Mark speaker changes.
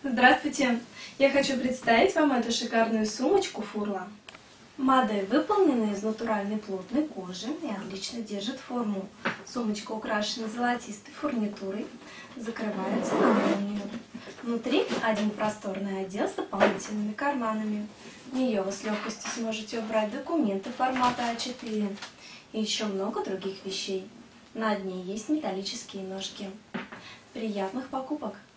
Speaker 1: Здравствуйте! Я хочу представить вам эту шикарную сумочку Фурла. Модель выполнена из натуральной плотной кожи и отлично держит форму. Сумочка украшена золотистой фурнитурой, закрывается на молнию. Внутри один просторный отдел с дополнительными карманами. В нее вы с легкостью сможете убрать документы формата А4 и еще много других вещей. На дне есть металлические ножки. Приятных покупок!